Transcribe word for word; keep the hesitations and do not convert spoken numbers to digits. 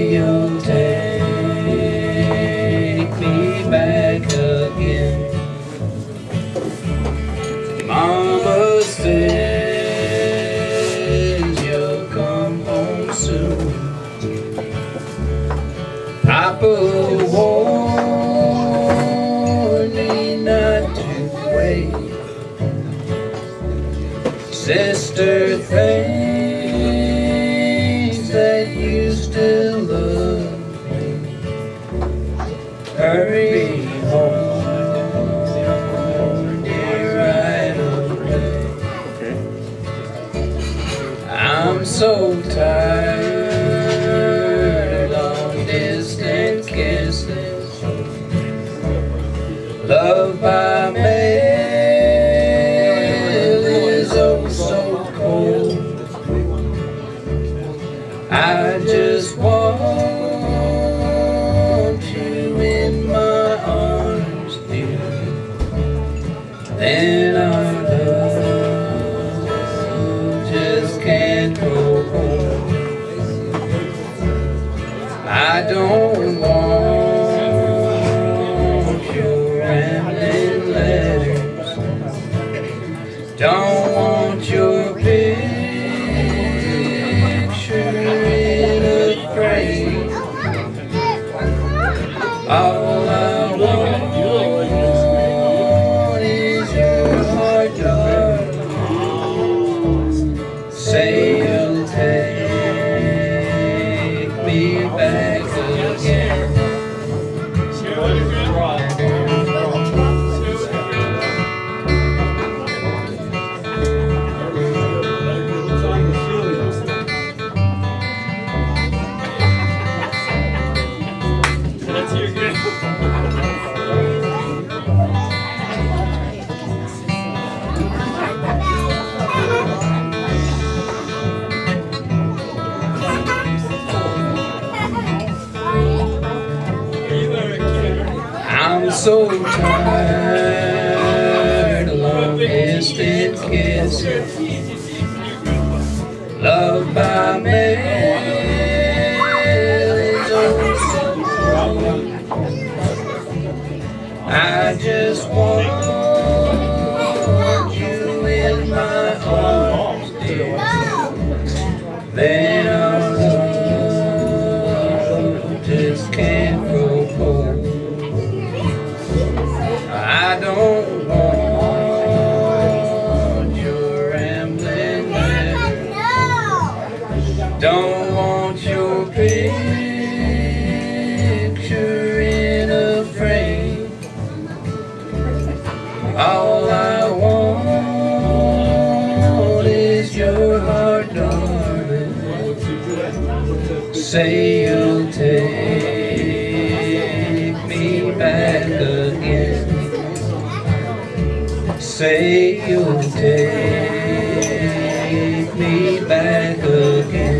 you'll take me back again. Mama says you'll come home soon. Papa warned me not to wait. Sister thinks that you still love me. Hurry home, dear, right away. I'm so tired of long distance kisses, love by mail. I just want you in my arms, dear. Then our love just can't go home. I don't want your rambling letters, don't want your picture in a frame. All I want is your heart, darling. Say you'll take me back again. I'm so tired of long distance kisses, love by mail is oh so cold. I just want you in my arms, dear. Then our love just can't grow cold. I don't want your rambling letters, don't want your picture in a frame. All I want is your heart, darling. Say you'll take me back again. Say you'll take me back again.